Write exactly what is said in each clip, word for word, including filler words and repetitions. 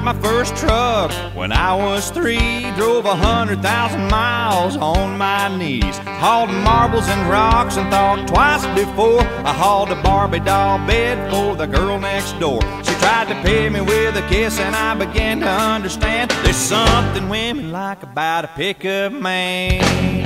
my first truck when I was three. Drove a hundred thousand miles on my knees. Hauled marbles and rocks and thought twice before I hauled a Barbie doll bed for the girl next door. She tried to pay me with a kiss and I began to understand there's something women like about a pickup man.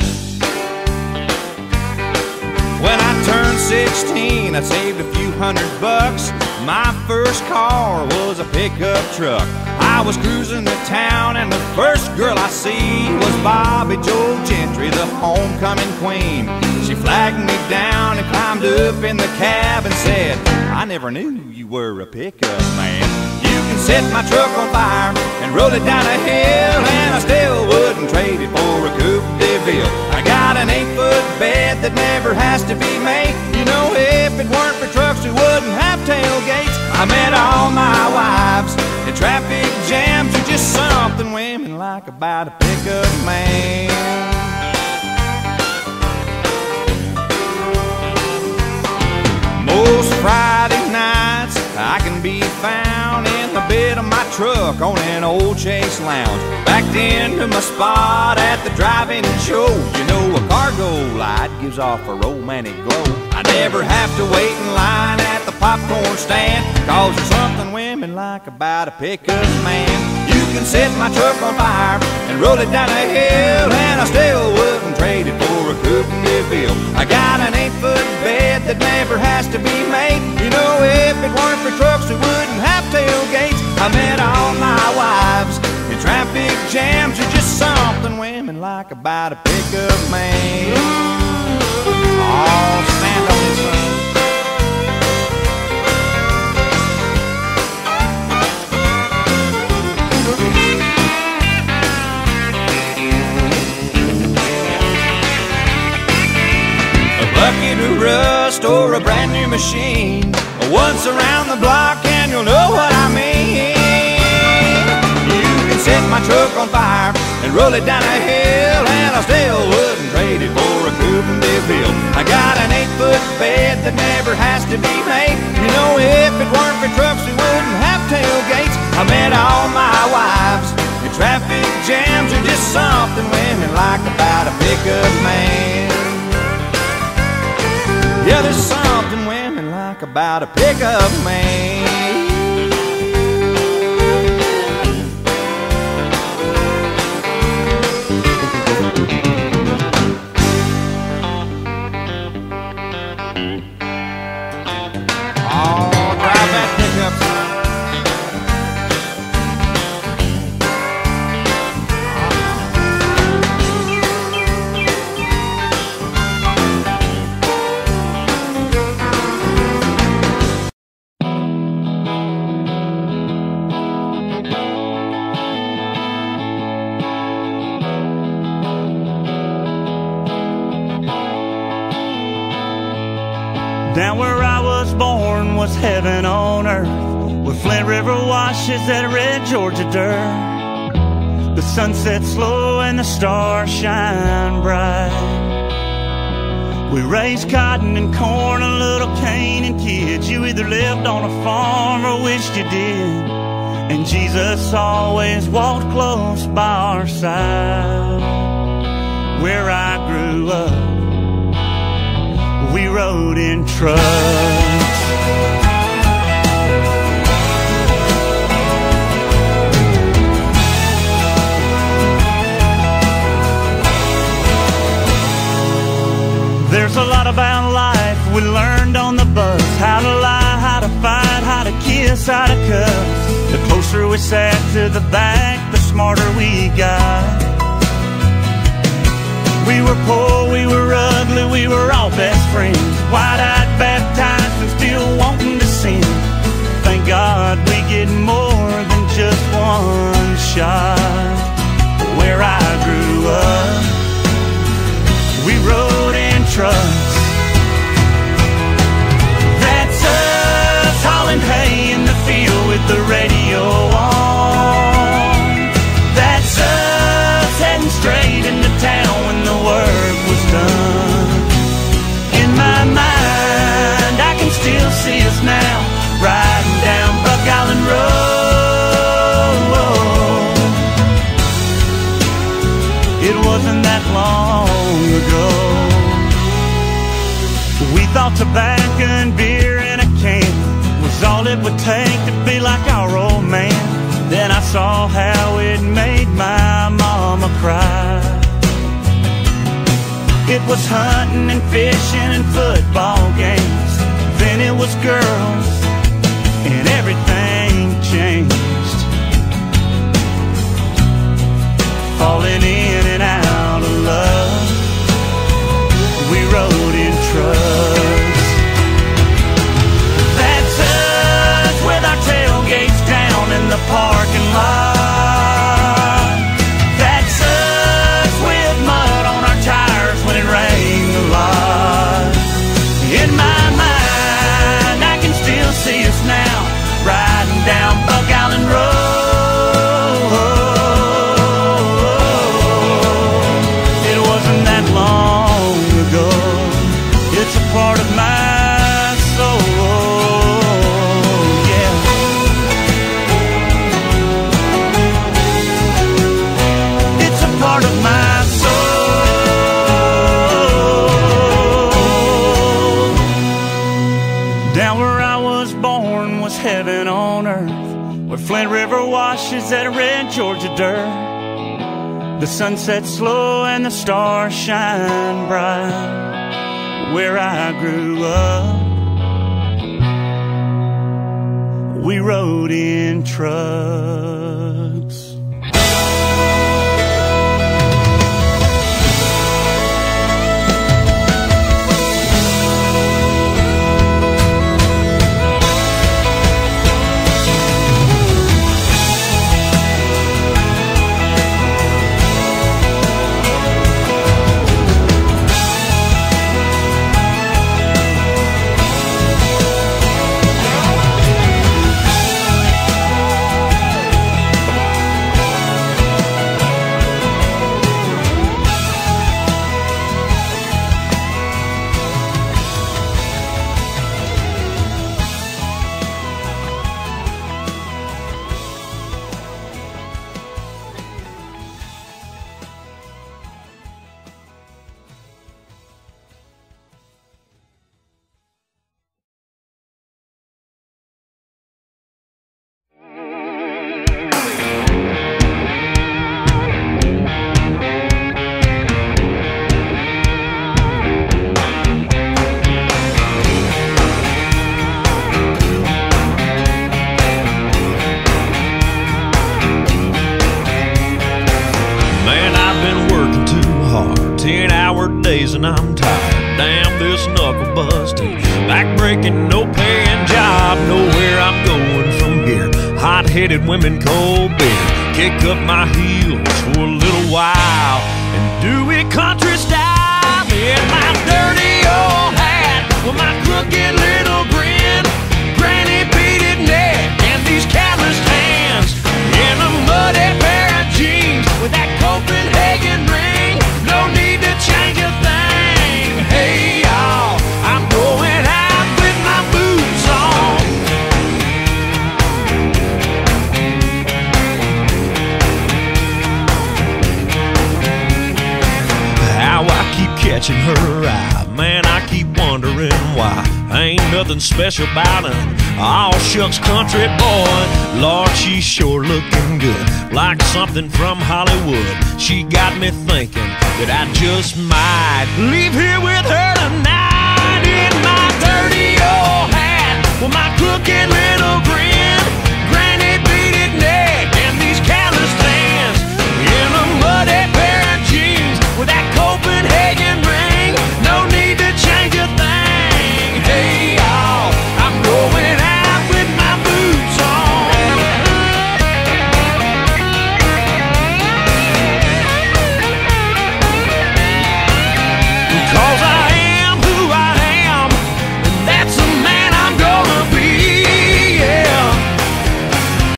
When I turned sixteen, I saved a few hundred bucks. My first car was a pickup truck. I was cruising to town and the first girl I see was Bobby Joe Gentry, the homecoming queen. She flagged me down and climbed up in the cab and said, I never knew you were a pickup man. You can set my truck on fire and roll it down a hill, and I still wouldn't trade it for a Coupe de Ville. I got an eight-foot bed that never has to be made. You know, if it weren't for trucks, we wouldn't have tailgates. I met all my wives in traffic jams. Are just something women like about a pickup man. Most Friday nights I can be found in the bed of my truck on an old Chase Lounge, backed into my spot at the drive-in show. You know, a cargo light gives off a romantic glow. I never have to wait in line at the popcorn stand, cause there's something women like about a pickup man. You can set my truck on fire and roll it down a hill, and I still wouldn't trade it for a Coupe de Ville. I got an eight-foot bed that never has to be made. You know, if it weren't for trucks, we wouldn't have tailgates. I met all my wives in traffic jams. Are just something women like about a pickup man. Oh, stand on this one. A bucket of rust or a brand new machine, once around the block and you'll know what I mean. You can set my truck on fire and roll it down a hill, and I still wouldn't trade it for a Coupe de Ville. I got an eight-foot bed that never has to be made. You know, if it weren't for trucks, we wouldn't have tailgates. I met all my wives in traffic jams. Are just something women like about a pickup man. Yeah, there's something women like about a pickup man. Oh, drive that pickup, son. Down where I was born was heaven on earth, where Flint River washes that red Georgia dirt. The sun sets slow and the stars shine bright. We raised cotton and corn, a little cane and kids. You either lived on a farm or wished you did, and Jesus always walked close by our side. Where I grew up, we rode in trucks. There's a lot about life we learned on the bus. How to lie, how to fight, how to kiss, how to cuss. The closer we sat to the back, the smarter we got. We were poor, we were ugly, we were all best friends. Wide-eyed, baptized, and still wanting to sin. Thank God we get more than just one shot. Where I grew up, we rode in trucks. That's us hauling hay in the field with the radio on. That's us heading straight into town when the work was done. In my mind, it made my mama cry. It was hunting and fishing and football games. Then it was girls and everything changed. Falling in and out of love, we rode in trucks. That's us with our tailgates down in the parking lot. That's us with mud on our tires when it rained a lot. In my mind, I can still see us now, riding down Buck Island Road. It's a part of my soul, yeah. It's a part of my soul. Down where I was born was heaven on earth, where Flint River washes that red Georgia dirt. The sun sets slow and the stars shine bright. Where I grew up, we rode in trucks. Days and I'm tired. Damn this knuckle busting, back breaking, no paying job. Nowhere I'm going from here. Hot-headed women, cold beer. Kick up my heels for a little while and do it country style. In my dirty old hat with my crooked little grin, granny beaded neck and these calloused hands, in a muddy pair of jeans with that Copenhagen ring. No need to change a thing. Hey y'all, I'm going out with my boots on. How I keep catching her eye, man, I keep wondering why. Ain't nothing special about her, all shucks country boy. Lord, she's sure looking good, like something from Hollywood. She got me thinking that I just might leave here with her tonight. In my dirty old hat with my crooked little grin,